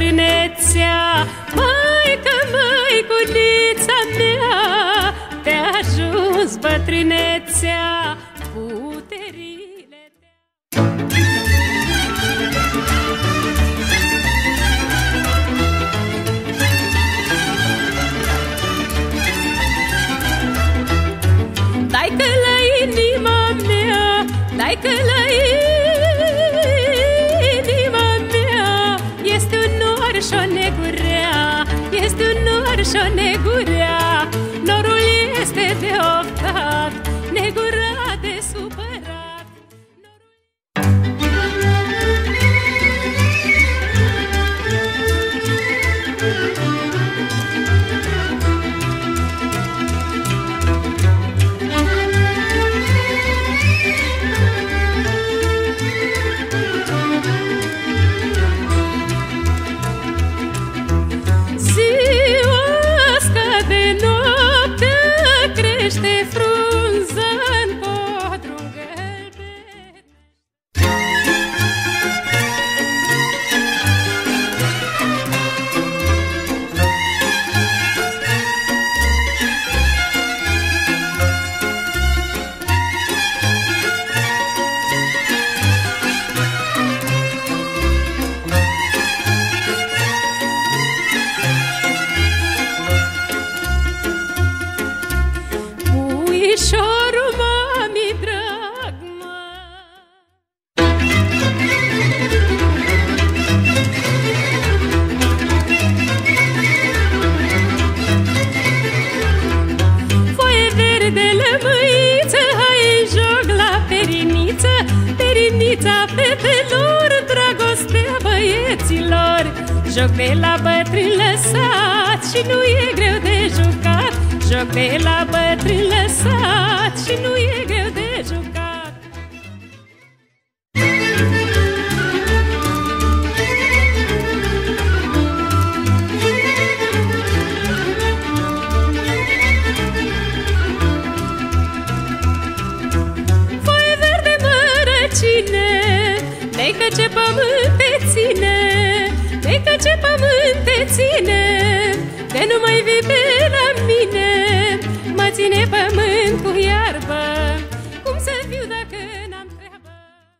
bătrânețea. Măică, măiculița mea, te-a ajuns bătrânețea, puterile dai-că la inima mea, dai-că la inima mea, este un nor și o negurea, este un nor și o negurea. Norul este de oftat, negura de supărat. Puișorul mami drag, foaie verde lămâiță, hai în joc la periniță, perinița fetelor, dragostea băieților. Joc de la bătrân lăsat și nu e greu de jucat, joc de la bătrân lăsat și nu e greu de jucat. Foaie verde mărăcine, dai-că ce pământ te ține, dai-că ce pământ te ține, de nu mai vii pe la mine, mă ține pământ cu iarbă, cum să fiu dacă n-am treabă?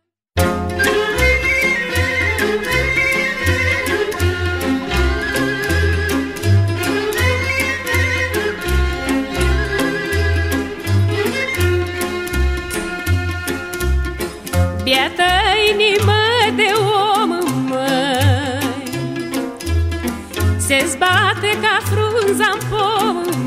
Biată inimă de om, măi, se zbate ca frunza-n pom,